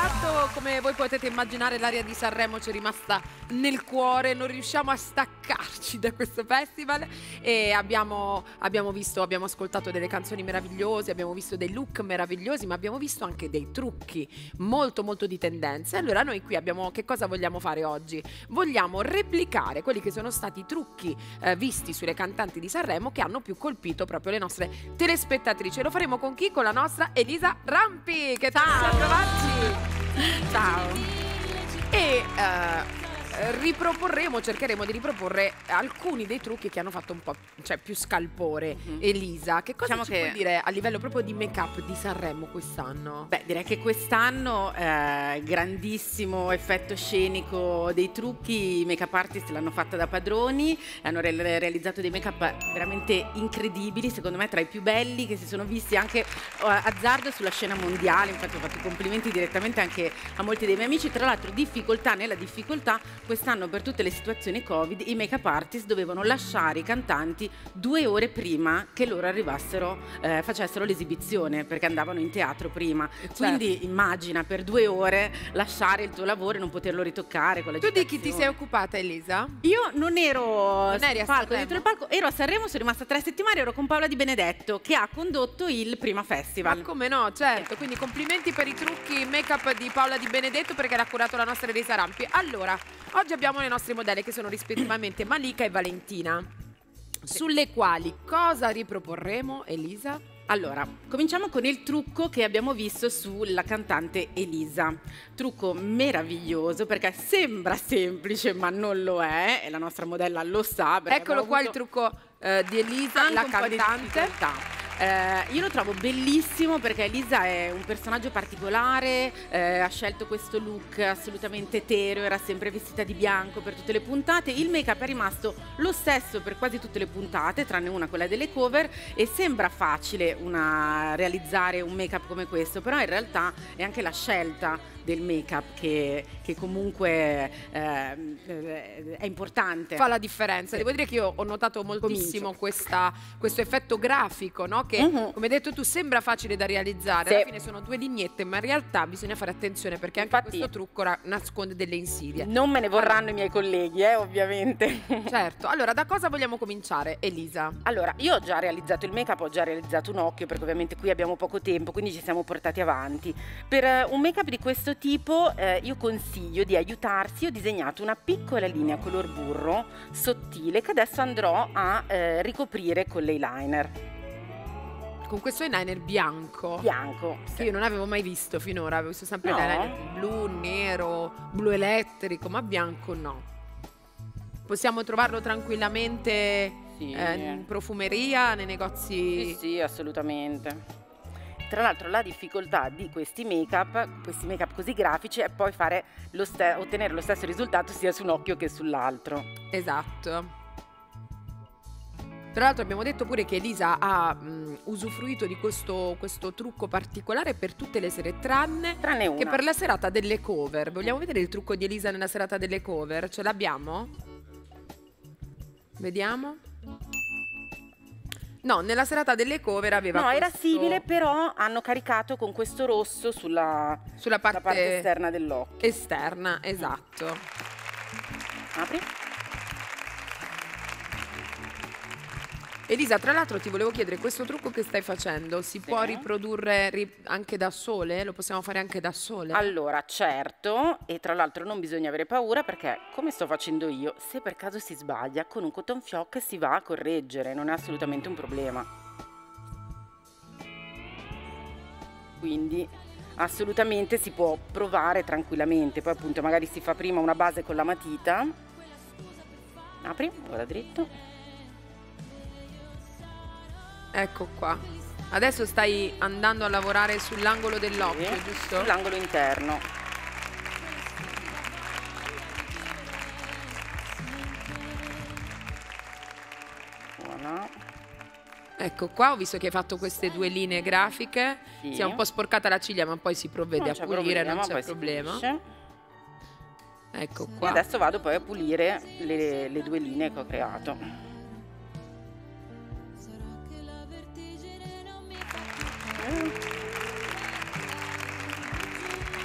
intanto, come voi potete immaginare, l'aria di Sanremo ci è rimasta nel cuore, non riusciamo a staccarci da questo festival e abbiamo ascoltato delle canzoni meravigliose, abbiamo visto dei look meravigliosi, ma abbiamo visto anche dei trucchi molto molto di tendenze. Allora noi qui che cosa vogliamo fare oggi? Vogliamo replicare quelli che sono stati i trucchi visti sulle cantanti di Sanremo che hanno più colpito proprio le nostre telespettatrici. Lo faremo con chi? Con la nostra Elisa Rampi, che torna a trovarci. Ciao. E cercheremo di riproporre alcuni dei trucchi che hanno fatto un po' più scalpore. Elisa, che cosa ci puoi dire a livello proprio di make-up di Sanremo quest'anno? Beh, direi che quest'anno grandissimo effetto scenico dei trucchi, i make-up artist l'hanno fatta da padroni, hanno realizzato dei make-up veramente incredibili, secondo me tra i più belli che si sono visti anche azzardo sulla scena mondiale. Infatti ho fatto i complimenti direttamente anche a molti dei miei amici. Tra l'altro nella difficoltà, quest'anno per tutte le situazioni Covid i make-up artist dovevano lasciare i cantanti 2 ore prima che loro arrivassero, facessero l'esibizione, perché andavano in teatro prima. Quindi immagina per 2 ore lasciare il tuo lavoro e non poterlo ritoccare con la Tu di chi ti sei occupata, Elisa? Io non ero sul palco, dietro il palco, ero a Sanremo, sono rimasta 3 settimane, ero con Paola Di Benedetto che ha condotto il Prima Festival. Ma come no, certo, quindi complimenti per i trucchi make-up di Paola Di Benedetto perché l'ha curato la nostra Elisa Rampi. Allora, oggi abbiamo le nostre modelle che sono rispettivamente Malika e Valentina, sulle quali cosa riproporremo, Elisa? Allora, cominciamo con il trucco che abbiamo visto sulla cantante Elisa. Trucco meraviglioso perché sembra semplice ma non lo è, e la nostra modella lo sa. Eccolo qua il trucco di Elisa, la cantante. Io lo trovo bellissimo perché Elisa è un personaggio particolare, ha scelto questo look assolutamente etereo, era sempre vestita di bianco per tutte le puntate, il make-up è rimasto lo stesso per quasi tutte le puntate, tranne una, quella delle cover, e sembra facile realizzare un make-up come questo, però in realtà è anche la scelta del make-up che comunque è importante. Fa la differenza. Devo dire che io ho notato moltissimo questo effetto grafico, no? Che come hai detto tu sembra facile da realizzare, alla fine sono 2 lineette, ma in realtà bisogna fare attenzione perché anche questo trucco nasconde delle insidie. Non me ne vorranno i miei colleghi, ovviamente. Certo. Allora, da cosa vogliamo cominciare, Elisa? Allora, io ho già realizzato il make-up, ho già realizzato un occhio perché ovviamente qui abbiamo poco tempo, quindi ci siamo portati avanti. Per un make-up di questo tipo io consiglio di aiutarsi. Ho disegnato una piccola linea color burro sottile che adesso andrò a ricoprire con l'eyeliner. Con questo eyeliner bianco. Bianco. Che io non avevo mai visto finora, avevo visto sempre l'eyeliner blu, nero, blu elettrico, ma bianco no. Possiamo trovarlo tranquillamente in profumeria, nei negozi? Sì, assolutamente. Tra l'altro la difficoltà di questi make-up così grafici è poi ottenere lo stesso risultato sia su un occhio che sull'altro. Esatto. Tra l'altro abbiamo detto pure che Elisa ha usufruito di questo trucco particolare per tutte le sere, tranne una. Che per la serata delle cover. Vogliamo vedere il trucco di Elisa nella serata delle cover? Ce l'abbiamo? Vediamo. No, nella serata delle cover aveva era simile, però hanno caricato con questo rosso sulla parte esterna dell'occhio. Esterna, esatto. Apri. Elisa, tra l'altro ti volevo chiedere, questo trucco che stai facendo si può riprodurre anche da sole? Lo possiamo fare anche da sole? Allora, certo, e tra l'altro non bisogna avere paura perché, come sto facendo io, se per caso si sbaglia, con un cotton fioc si va a correggere, non è assolutamente un problema. Quindi assolutamente si può provare tranquillamente, poi appunto magari si fa prima una base con la matita. Apri, guarda dritto. Ecco qua. Adesso stai andando a lavorare sull'angolo dell'occhio, giusto? Sull'angolo interno. Voilà. Ecco qua, ho visto che hai fatto queste 2 linee grafiche. Si è un po' sporcata la ciglia, ma poi si provvede a pulire, non c'è problema. Ecco qua. E adesso vado poi a pulire le 2 linee che ho creato.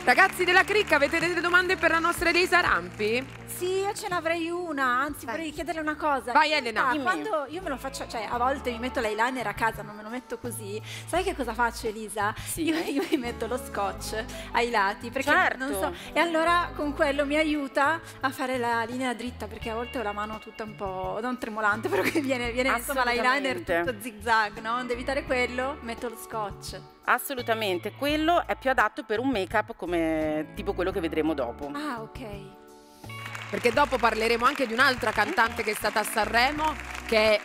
Ragazzi della cricca, avete delle domande per la nostra Elisa Rampi? Sì, io ce n'avrei una, anzi vorrei chiederle una cosa. Vai Elena. Quando io me lo faccio, cioè a volte mi metto l'eyeliner a casa, non me lo metto così. Sai che cosa faccio, Elisa? Sì. Io mi metto lo scotch ai lati, perché Certo. non so. E allora con quello mi aiuta a fare la linea dritta, perché a volte ho la mano tutta un po', non tremolante, però che viene insomma l'eyeliner tutto zigzag, no? Devo evitare quello, metto lo scotch. Assolutamente, quello è più adatto per un make-up come tipo quello che vedremo dopo. Ah, ok. Perché dopo parleremo anche di un'altra cantante che è stata a Sanremo, che è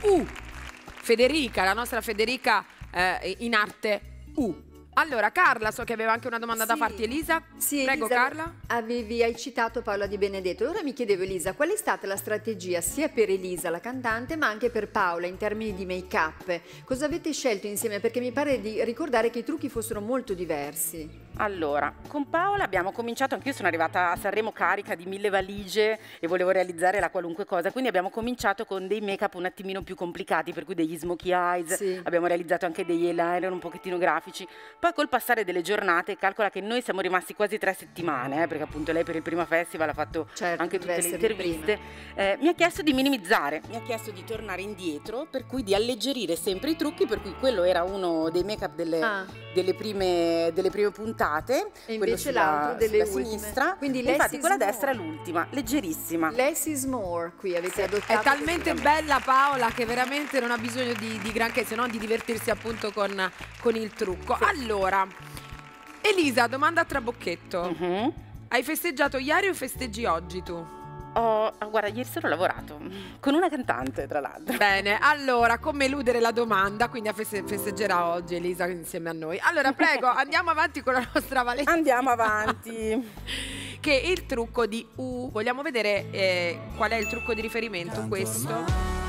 Federica, la nostra Federica in arte Allora, Carla, so che aveva anche una domanda da farti, Elisa. Sì, Prego, Elisa, Carla. hai citato Paola Di Benedetto. Ora mi chiedevo, Elisa, qual è stata la strategia sia per Elisa, la cantante, ma anche per Paola in termini di make-up? Cosa avete scelto insieme? Perché mi pare di ricordare che i trucchi fossero molto diversi. Allora, con Paola abbiamo cominciato, anch'io sono arrivata a Sanremo carica di 1000 valigie e volevo realizzare la qualunque cosa, quindi abbiamo cominciato con dei make-up un attimino più complicati, per cui degli smokey eyes, Sì. abbiamo realizzato anche degli eyeliner un pochettino grafici. Poi col passare delle giornate, calcola che noi siamo rimasti quasi 3 settimane, perché appunto lei per il primo festival ha fatto anche tutte le interviste, mi ha chiesto di minimizzare, mi ha chiesto di tornare indietro, per cui di alleggerire sempre i trucchi, per cui quello era uno dei make-up delle prime puntate, E invece l'altro delle sulla sinistra, Quindi infatti quella destra è l'ultima, leggerissima. Less is more, qui avete adottato. È talmente bella Paola che veramente non ha bisogno di granché, se no di divertirsi appunto con il trucco. Allora, Elisa, domanda a trabocchetto. Hai festeggiato ieri o festeggi oggi tu? Guarda, ieri sera ho lavorato con una cantante, tra l'altro. Bene, allora, come eludere la domanda? Quindi festeggerà oggi Elisa insieme a noi. Allora, prego, andiamo avanti con la nostra Valentina. Andiamo avanti. Che è il trucco di vogliamo vedere qual è il trucco di riferimento? Questo.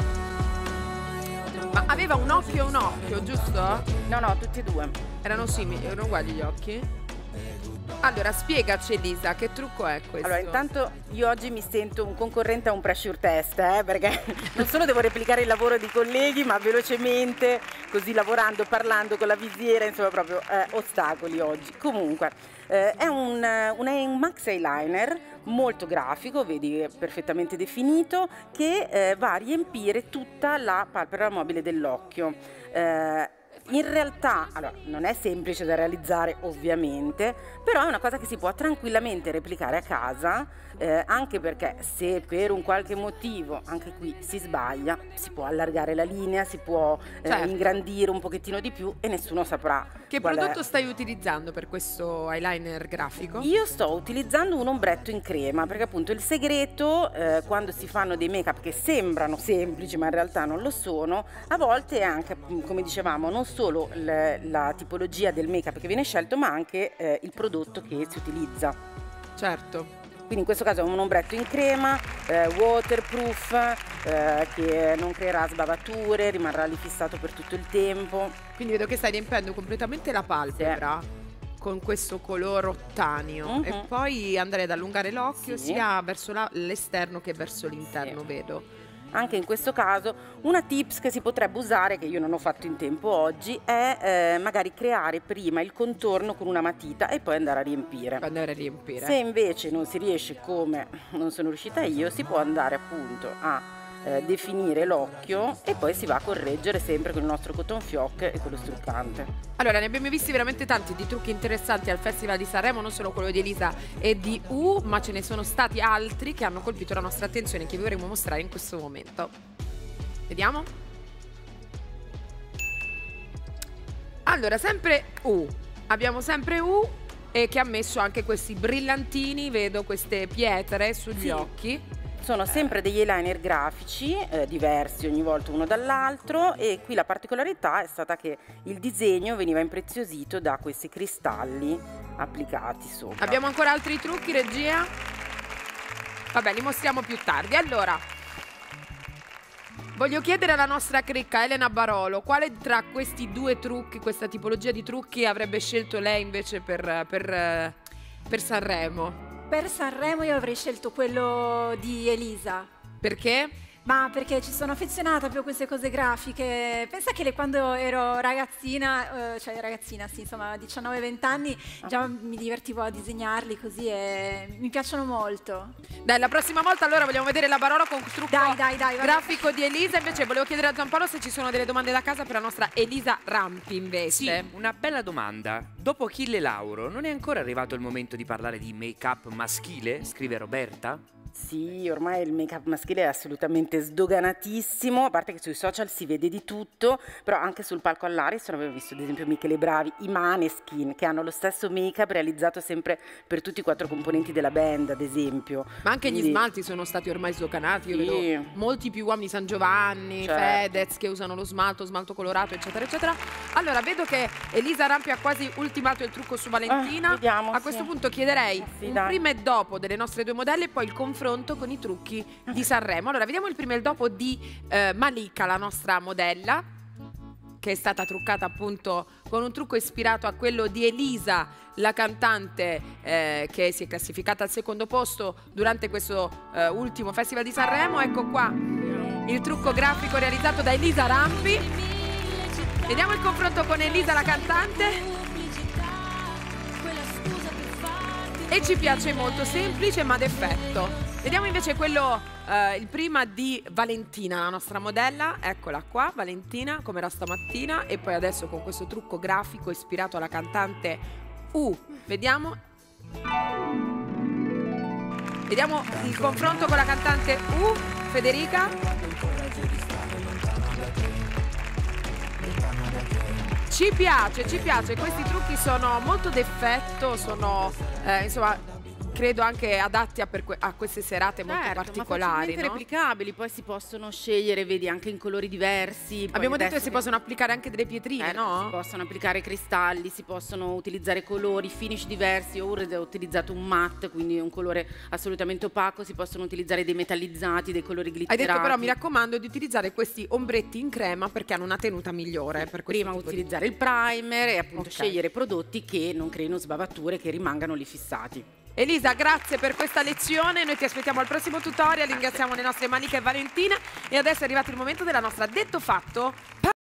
Ma aveva un occhio, giusto? No, tutti e due. Erano simili, erano uguali gli occhi? Allora, spiegaci Elisa, che trucco è questo? Allora, intanto io oggi mi sento un concorrente a un pressure test, perché non solo devo replicare il lavoro dei colleghi, ma velocemente, così lavorando, parlando con la visiera, insomma proprio ostacoli oggi. Comunque, è un max eyeliner molto grafico, vedi, perfettamente definito, che va a riempire tutta la palpebra mobile dell'occhio. In realtà, allora, non è semplice da realizzare ovviamente, però è una cosa che si può tranquillamente replicare a casa, anche perché se per un qualche motivo anche qui si sbaglia, si può allargare la linea, si può ingrandire un pochettino di più e nessuno saprà. Che prodotto stai utilizzando per questo eyeliner grafico? Io sto utilizzando un ombretto in crema, perché appunto il segreto quando si fanno dei make-up che sembrano semplici ma in realtà non lo sono, a volte è anche, come dicevamo, non solo la tipologia del make-up che viene scelto, ma anche il prodotto che si utilizza. Certo. Quindi in questo caso è un ombretto in crema, waterproof, che non creerà sbavature, rimarrà lì fissato per tutto il tempo. Quindi vedo che stai riempendo completamente la palpebra con questo colore ottaneo e poi andrei ad allungare l'occhio sia verso l'esterno che verso l'interno, vedo. Anche in questo caso una tips che si potrebbe usare, che io non ho fatto in tempo oggi, è magari creare prima il contorno con una matita e poi andare a riempire. Se invece non si riesce, come non sono riuscita io, si può andare appunto a definire l'occhio e poi si va a correggere sempre con il nostro cotton fioc e con lo struccante. Allora, ne abbiamo visti veramente tanti di trucchi interessanti al Festival di Sanremo, non solo quello di Elisa e di ma ce ne sono stati altri che hanno colpito la nostra attenzione, che vi vorremmo mostrare in questo momento. Vediamo. Allora, sempre abbiamo sempre e che ha messo anche questi brillantini, vedo queste pietre sugli occhi. Sono sempre degli eyeliner grafici, diversi ogni volta uno dall'altro, e qui la particolarità è stata che il disegno veniva impreziosito da questi cristalli applicati sopra. Abbiamo ancora altri trucchi, regia? Vabbè, li mostriamo più tardi. Allora, voglio chiedere alla nostra cricca Elena Barolo, quale tra questi due trucchi, questa tipologia di trucchi, avrebbe scelto lei invece per Sanremo? Per Sanremo io avrei scelto quello di Elisa. Perché? Ma perché ci sono affezionata proprio a queste cose grafiche. Pensa che quando ero ragazzina, cioè ragazzina sì, insomma 19-20 anni, già mi divertivo a disegnarli così e mi piacciono molto. Dai, la prossima volta allora vogliamo vedere la Barolo con trucco Dai, grafico di Elisa. Invece volevo chiedere a Giampaolo se ci sono delle domande da casa per la nostra Elisa Rampi invece. Sì, una bella domanda. Dopo Achille Lauro, non è ancora arrivato il momento di parlare di make-up maschile? Scrive Roberta. Sì, ormai il make-up maschile è assolutamente sdoganatissimo, a parte che sui social si vede di tutto, però anche sul palco all'Ariston avevo visto ad esempio Michele Bravi, i Maneskin, che hanno lo stesso make-up realizzato sempre per tutti i 4 componenti della band, ad esempio. Ma anche gli smalti sono stati ormai sdoganati, io vedo molti più uomini, San Giovanni, Fedez, che usano lo smalto colorato, eccetera, eccetera. Allora, vedo che Elisa Rampi ha quasi ultimato il trucco su Valentina. Vediamo, a questo punto chiederei un dai. prima e dopo delle nostre 2 modelle e poi il confronto con i trucchi di Sanremo. Allora, vediamo il prima e il dopo di Malika, la nostra modella, che è stata truccata appunto con un trucco ispirato a quello di Elisa, la cantante che si è classificata al 2° posto durante questo ultimo Festival di Sanremo. Ecco qua il trucco grafico realizzato da Elisa Rampi. Vediamo il confronto con Elisa, la cantante. E ci piace, molto semplice ma d'effetto. Vediamo invece quello, il prima di Valentina, la nostra modella. Eccola qua, Valentina, come era stamattina. E poi adesso con questo trucco grafico ispirato alla cantante Vediamo. Vediamo il confronto con la cantante Federica. Ci piace, questi trucchi sono molto d'effetto, sono insomma credo anche adatti a queste serate molto particolari, ma replicabili, poi si possono scegliere, vedi, anche in colori diversi. Abbiamo detto che si possono applicare anche delle pietrine, no? Si possono applicare cristalli, si possono utilizzare colori, finish diversi. Io ho utilizzato un matte, quindi un colore assolutamente opaco, si possono utilizzare dei metallizzati, dei colori glitterati. Hai detto però, mi raccomando, di utilizzare questi ombretti in crema perché hanno una tenuta migliore. Per prima utilizzare il primer e appunto scegliere prodotti che non creino sbavature, che rimangano lì fissati. Elisa, grazie per questa lezione, noi ti aspettiamo al prossimo tutorial, ringraziamo le nostre Malika e Valentina e adesso è arrivato il momento della nostra Detto Fatto.